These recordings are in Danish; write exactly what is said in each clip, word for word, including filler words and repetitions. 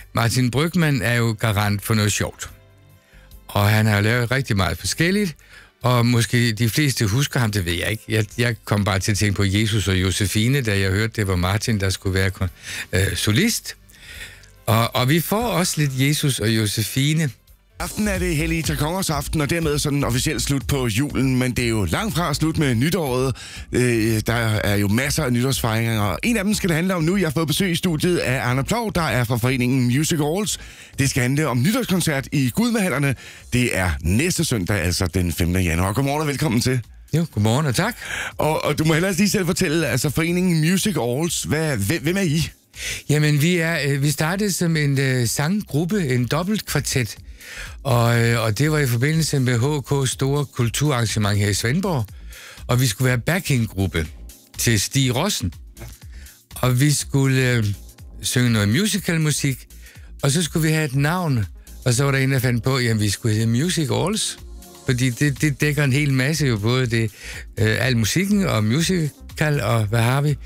Martin Brygmann er jo garant for noget sjovt. Og han har lavet rigtig meget forskelligt, og måske de fleste husker ham, det ved jeg ikke. Jeg, jeg kom bare til at tænke på Jesus og Josefine, da jeg hørte, det var Martin, der skulle være øh, solist. Og, og vi får også lidt Jesus og Josefine. Aften er det Hellige Tre Kongers aften, og dermed sådan officielt slut på julen, men det er jo langt fra slut med nytåret. Øh, der er jo masser af nytårsfejringer, og en af dem skal det handle om nu. Jeg har fået besøg i studiet af Anna Ploug, der er fra foreningen Music Halls. Det skal handle om nytårskoncert i Gudmehallerne. Det er næste søndag, altså den femte januar. Godmorgen og velkommen til. Jo, godmorgen og tak. Og, og du må hellere lige selv fortælle, altså foreningen Music Halls, hvad, hvem er I? Jamen, vi, er, vi startede som en uh, sanggruppe, en dobbeltkvartet. Og, øh, og det var i forbindelse med H K's store kulturarrangement her i Svendborg. Og vi skulle være backinggruppe til Stig Rossen. Og vi skulle øh, synge noget musicalmusik. Og så skulle vi have et navn. Og så var der en, der fandt på, at vi skulle hedde Music Halls. Fordi det, det dækker en hel masse jo, både det, øh, al musikken og musical og hvad har vi.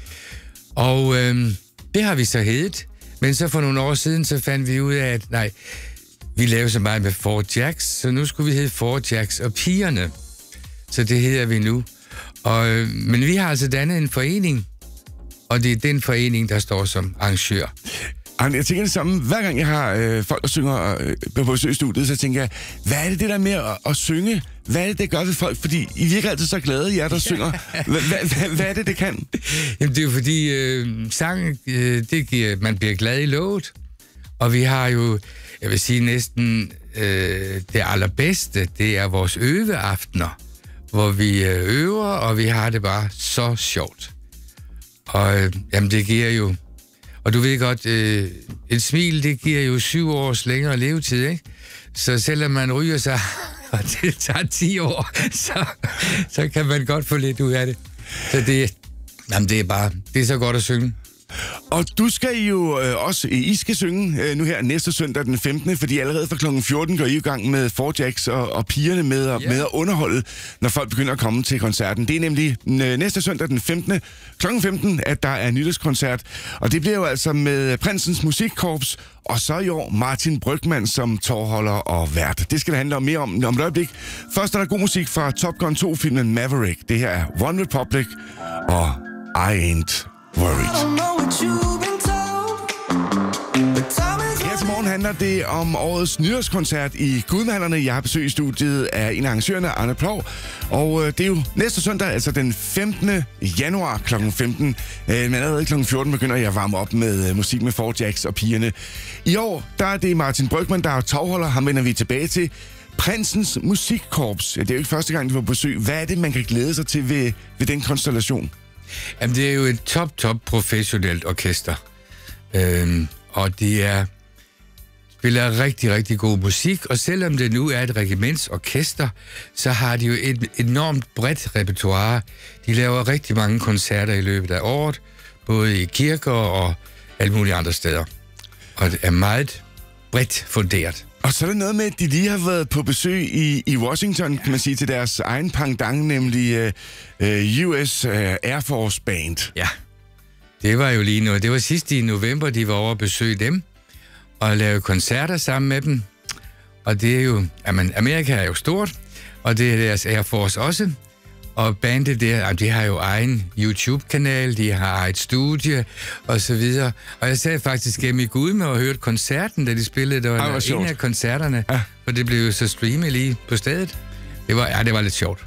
Og øh, det har vi så heddet. Men så for nogle år siden, så fandt vi ud af, at nej, vi lavede så meget med Four Jacks, så nu skulle vi hedde Four Jacks og Pigerne. Så det hedder vi nu. Og, øh, men vi har altså dannet en forening, og det er den forening, der står som arrangør. Jeg tænker det samme. Hver gang jeg har øh, folk, der synger øh, på besøgsstudiet, så tænker jeg, hvad er det det der med at, at synge? Hvad er det, det gør ved folk? Fordi I virker altid så glade, jer der synger. Hvad, hvad, hvad er det, det kan? Jamen, det er jo fordi, øh, sang, øh, det giver, man bliver glad i låget. Og vi har jo, jeg vil sige næsten øh, det allerbedste, det er vores øveaftener, hvor vi øh, øver, og vi har det bare så sjovt. Og øh, jamen, det giver jo... Og du ved godt, øh, et smil, det giver jo syv års længere levetid, ikke? Så selvom man ryger sig, og det tager ti år, så, så kan man godt få lidt ud af det. Så det, jamen, det er bare, det er så godt at synge. Og du skal jo øh, også, I skal synge øh, nu her næste søndag den femtende, fordi allerede fra klokken fjorten går I i gang med Four Jacks og, og Pigerne med, yeah. med at underholde, når folk begynder at komme til koncerten. Det er nemlig øh, næste søndag den femtende klokken femten, at der er nytårskoncert, og det bliver jo altså med Prinsens Musikkorps, og så i år Martin Brygmann som tovholder og vært. Det skal det handle om mere om om et øjeblik. Først er der god musik fra Top Gun to-filmen Maverick. Det her er One Republic og I Ain't Worried. Her til morgen handler det om årets nytårskoncert i Gudmehallerne. Jeg har besøg i studiet af en af arrangørerne, Anna Ploug. Og det er jo næste søndag, altså den femtende januar klokken femten. Men allerede klokken fjorten begynder jeg at varme op med musik med Four Jacks og Pigerne. I år, der er det Martin Brygmann, der er tovholder. Ham vender vi tilbage til. Prinsens Musikkorps. Det er jo ikke første gang, du var på besøg. Hvad er det, man kan glæde sig til ved, ved den konstellation? Jamen, det er jo et top, top professionelt orkester. Øhm, og det er spiller rigtig, rigtig god musik. Og selvom det nu er et regimentsorkester, så har de jo et enormt bredt repertoire. De laver rigtig mange koncerter i løbet af året, både i kirker og alle mulige andre steder. Og det er meget bredt funderet. Og så er det noget med, at de lige har været på besøg i, i Washington, kan man sige, til deres egen pendant, nemlig uh, U S uh, Air Force Band. Ja, det var jo lige noget. Det var sidst i november, de var over at besøge dem og lave koncerter sammen med dem. Og det er jo, jamen, Amerika er jo stort, og det er deres Air Force også. Og bandet der, de har jo egen YouTube-kanal, de har eget studie, og så videre. Og jeg sad faktisk hjemme i Gudme og hørte koncerten, da de spillede. Det var, Ej, var en af koncerterne, ja. Og det blev jo så streamet lige på stedet. Det var, ja, det var lidt sjovt.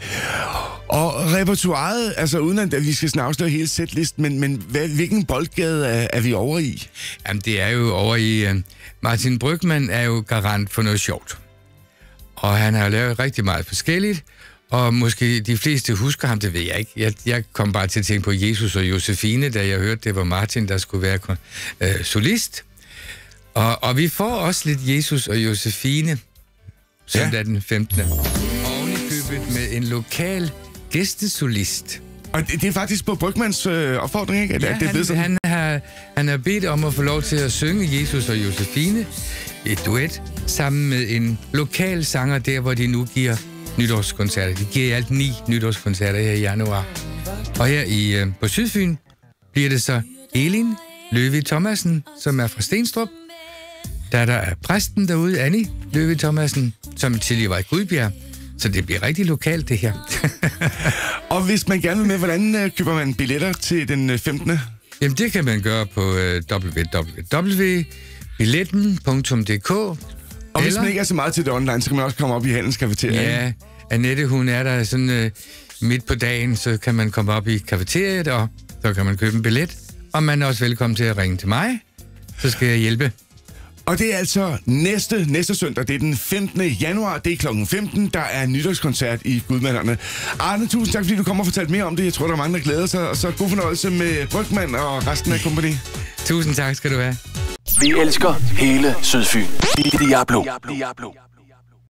Og repertoiret, altså uden at vi skal snavsløre hele sætlisten, men, men hvad, hvilken boldgade er, er vi over i? Jamen, det er jo over i... Uh, Martin Brygmann er jo garant for noget sjovt. Og han har lavet rigtig meget forskelligt. Og måske de fleste husker ham, det ved jeg ikke. Jeg, jeg kom bare til at tænke på Jesus og Josefine, da jeg hørte, det var Martin, der skulle være øh, solist. Og, og vi får også lidt Jesus og Josefine, søndag ja. den femtende Ovenikøbet med en lokal gæstesolist. Og det, det er faktisk på Brygmanns øh, opfordring, ikke? At, ja, at det han, han, har, han har bedt om at få lov til at synge Jesus og Josefine, et duet, sammen med en lokal sanger der, hvor de nu giver nytårskoncerter. De giver i alt ni nytårskoncerter her i januar. Og her i, øh, på Sydfyn bliver det så Elin Løve Thomasen, som er fra Stenstrup, datter af præsten derude, Annie Løve Thomasen, som tidligere var i Gudbjerg. Så det bliver rigtig lokalt, det her. Og hvis man gerne vil med, hvordan øh, køber man billetter til den femtende? Jamen, det kan man gøre på øh, w w w punktum billetten punktum d k. Og hvis eller, man ikke er så meget til det online, så kan man også komme op i Handels Cafeteria. Ja, Annette, hun er der sådan øh, midt på dagen, så kan man komme op i cafeteriet, og så kan man købe en billet. Og man er også velkommen til at ringe til mig, så skal jeg hjælpe. Og det er altså næste, næste søndag, det er den femtende januar, det er klokken femten, der er nytårskoncert i Gudmanderne. Arne, tusind tak, fordi du kommer og fortalte mere om det. Jeg tror, der er mange, der glæder sig, og så god fornøjelse med Brygmann og resten af kompagni. Tusind tak skal du have. Vi elsker hele Sydfyn. Diablo. Diablo.